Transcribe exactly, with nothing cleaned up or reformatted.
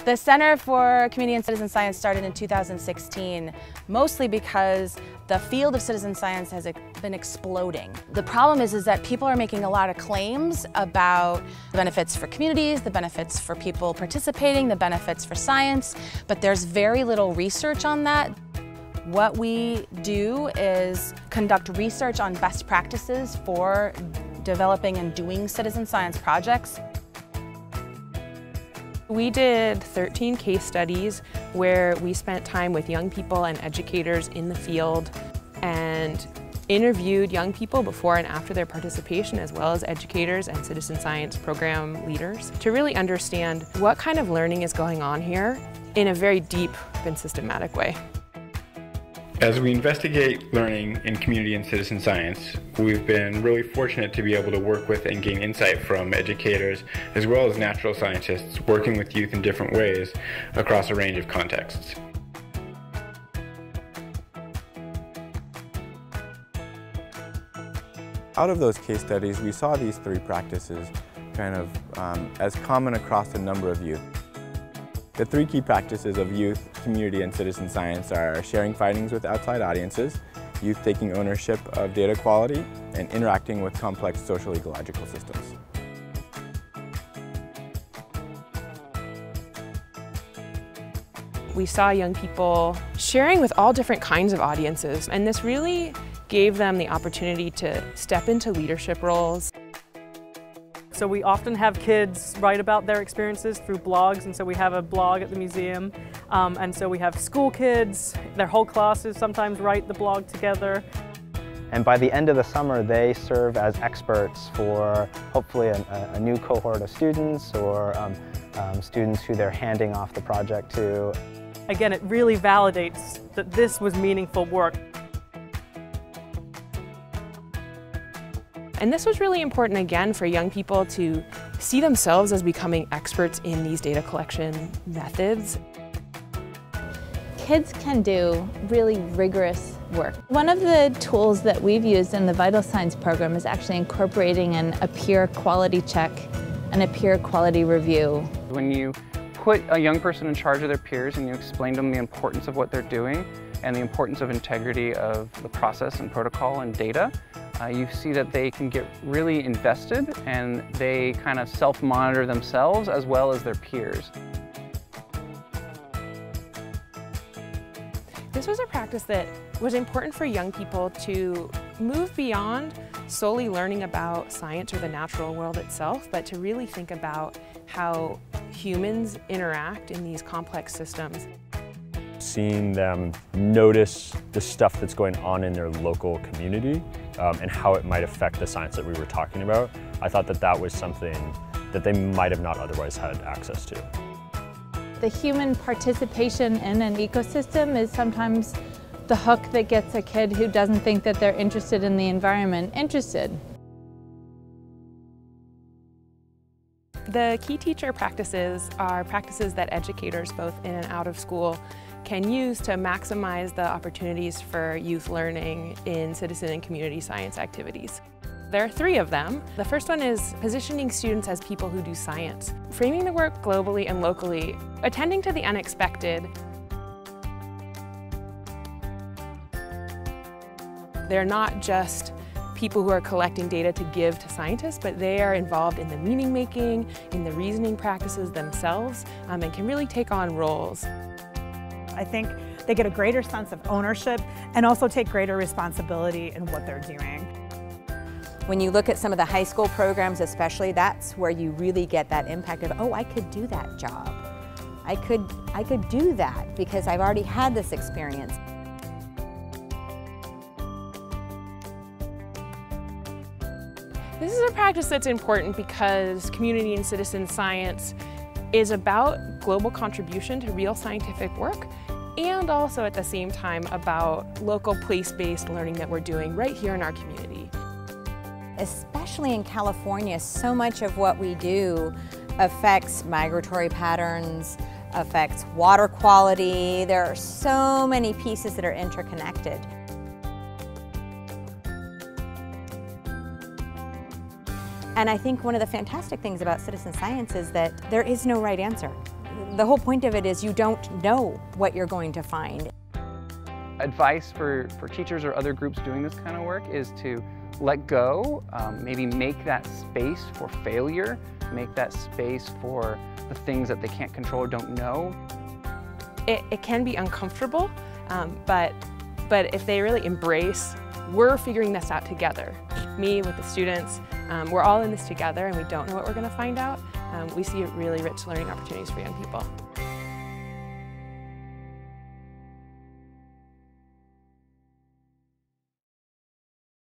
The Center for Community and Citizen Science started in two thousand sixteen, mostly because the field of citizen science has been exploding. The problem is, is that people are making a lot of claims about the benefits for communities, the benefits for people participating, the benefits for science, but there's very little research on that. What we do is conduct research on best practices for developing and doing citizen science projects. We did thirteen case studies where we spent time with young people and educators in the field and interviewed young people before and after their participation, as well as educators and citizen science program leaders, to really understand what kind of learning is going on here in a very deep and systematic way. As we investigate learning in community and citizen science, we've been really fortunate to be able to work with and gain insight from educators as well as natural scientists working with youth in different ways across a range of contexts. Out of those case studies, we saw these three practices kind of um, as common across a number of youth. The three key practices of youth, community, and citizen science are sharing findings with outside audiences, youth taking ownership of data quality, and interacting with complex social ecological systems. We saw young people sharing with all different kinds of audiences, and this really gave them the opportunity to step into leadership roles. So we often have kids write about their experiences through blogs, and so we have a blog at the museum. Um, and so we have school kids, their whole classes sometimes write the blog together. And by the end of the summer, they serve as experts for hopefully a, a new cohort of students or um, um, students who they're handing off the project to. Again, it really validates that this was meaningful work. And this was really important, again, for young people to see themselves as becoming experts in these data collection methods. Kids can do really rigorous work. One of the tools that we've used in the Vital Signs program is actually incorporating an, a peer quality check and a peer quality review. When you put a young person in charge of their peers and you explain to them the importance of what they're doing and the importance of integrity of the process and protocol and data, Uh, you see that they can get really invested and they kind of self-monitor themselves as well as their peers. This was a practice that was important for young people to move beyond solely learning about science or the natural world itself, but to really think about how humans interact in these complex systems. Seeing them notice the stuff that's going on in their local community um, and how it might affect the science that we were talking about, I thought that that was something that they might have not otherwise had access to. The human participation in an ecosystem is sometimes the hook that gets a kid who doesn't think that they're interested in the environment interested. The key teacher practices are practices that educators, both in and out of school, can use to maximize the opportunities for youth learning in citizen and community science activities. There are three of them. The first one is positioning students as people who do science, framing the work globally and locally, attending to the unexpected. They're not just people who are collecting data to give to scientists, but they are involved in the meaning making, in the reasoning practices themselves, um, and can really take on roles. I think they get a greater sense of ownership and also take greater responsibility in what they're doing. When you look at some of the high school programs especially, that's where you really get that impact of, oh, I could do that job. I could, I could do that because I've already had this experience. This is a practice that's important because community and citizen science is about global contribution to real scientific work, and also at the same time about local place-based learning that we're doing right here in our community. Especially in California, so much of what we do affects migratory patterns, affects water quality. There are so many pieces that are interconnected. And I think one of the fantastic things about citizen science is that there is no right answer. the whole point of it is you don't know what you're going to find. Advice for, for teachers or other groups doing this kind of work is to let go, um, maybe make that space for failure, make that space for the things that they can't control or don't know. It, it can be uncomfortable, um, but, but if they really embrace, we're figuring this out together. Me with the students, um, we're all in this together and we don't know what we're going to find out. Um, we see really rich learning opportunities for young people.